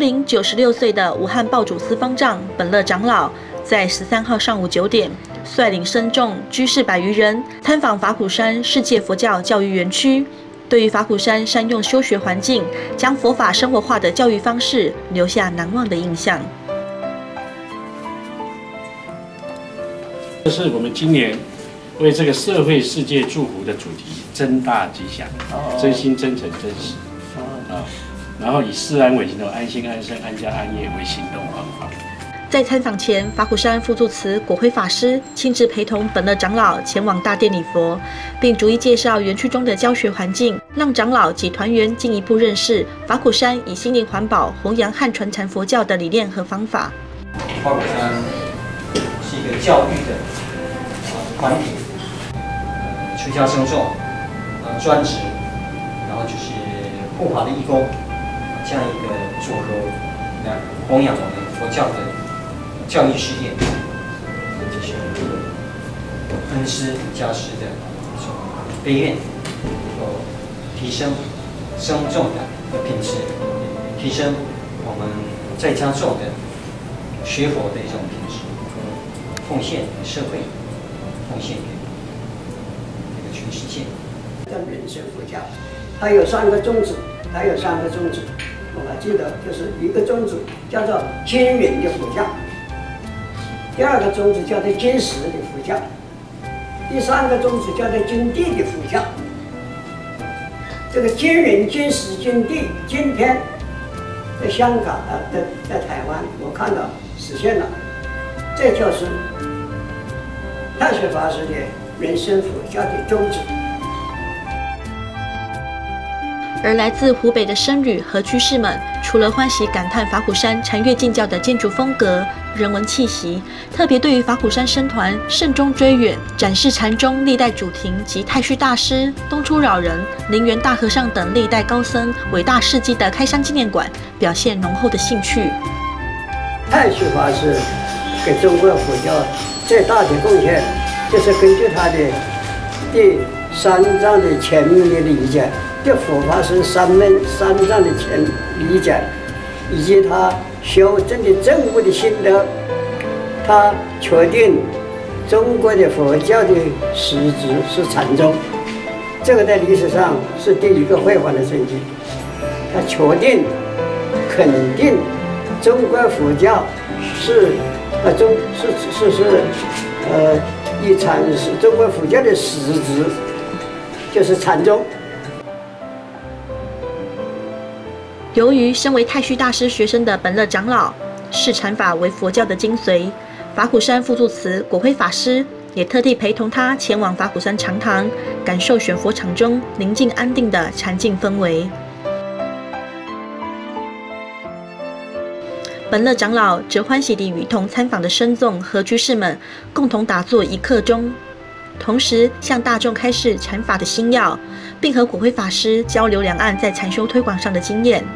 名96岁的武汉报主司方丈本乐长老，在13号上午9点，率领僧众居士100余人参访法鼓山世界佛教教育园区。对于法鼓山善用修学环境，将佛法生活化的教育方式，留下难忘的印象。 这是我们今年为这个社会世界祝福的主题，真大吉祥，真心真诚真实然后以示安为行动，安心安身安家安业为行动方法。在参访前，法鼓山副住持果辉法师亲自陪同本乐长老前往大殿礼佛，并逐一介绍园区中的教学环境，让长老及团员进一步认识法鼓山以心灵环保、弘扬和传承佛教的理念和方法。 法鼓山是一个教育的团体，出家僧众，专职，然后就是护法的义工，这样一个组合来弘扬我们佛教的教育事业，就是恩师加师的一种悲愿，提升僧众的品质，提升我们在家众的学佛的一种品质，奉献给社会，奉献给这个全世界。 叫人生佛教，它有3个宗旨，我还记得，就是一个宗旨叫做坚忍的佛教，第2个宗旨叫做坚实的佛教，第3个宗旨叫做坚地的佛教。这个坚忍、坚实、坚地，今天在香港在台湾，我看到实现了，这就是太虚法师的人生佛教的宗旨。 而来自湖北的僧侣和居士们，除了欢喜感叹法鼓山禅悦敬教的建筑风格、人文气息，特别对于法鼓山僧团慎终追远，展示禅宗历代主庭及太虚大师、东出扰人、灵源大和尚等历代高僧伟大事迹的开山纪念馆，表现浓厚的兴趣。 太虚法师给中国佛教最大的贡献，就是根据他的第3章的前面的理解，对佛法是3章的前理解，以及他修正的证悟的心得，他确定中国的佛教的始祖是禅宗，这个在历史上是第一个辉煌的成绩。他确定、肯定中国佛教是中国佛教的始祖就是禅宗。 由于身为太虚大师学生的本乐长老视禅法为佛教的精髓，法鼓山副住持果辉法师也特地陪同他前往法鼓山禅堂，感受选佛场中宁静安定的禅境氛围。本乐长老则欢喜地与同参访的僧众和居士们共同打坐一刻钟，同时向大众开示禅法的心要，并和果辉法师交流两岸在禅修推广上的经验。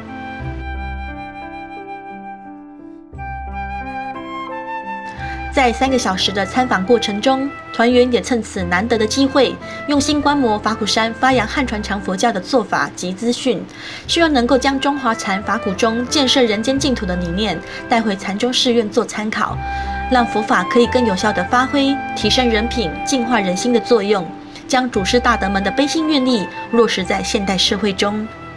在3个小时的参访过程中，团员也趁此难得的机会，用心观摩法鼓山发扬汉传常佛教的做法及资讯，希望能够将中华禅法鼓中建设人间净土的理念带回禅宗寺院做参考，让佛法可以更有效地发挥提升人品、净化人心的作用，将祖师大德们的悲心愿力落实在现代社会中。